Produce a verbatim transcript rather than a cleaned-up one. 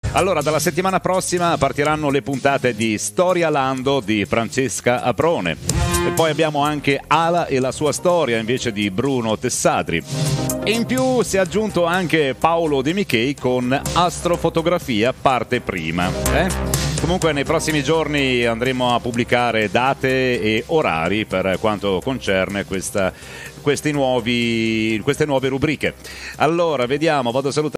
Allora, dalla settimana prossima partiranno le puntate di Storia Lando di Francesca Aprone. E poi abbiamo anche Ala e la sua storia invece di Bruno Tessadri. E in più si è aggiunto anche Paolo De Michei con Astrofotografia parte prima. Eh? Comunque nei prossimi giorni andremo a pubblicare date e orari per quanto concerne questa, questi nuovi, queste nuove rubriche. Allora, vediamo, vado a salutare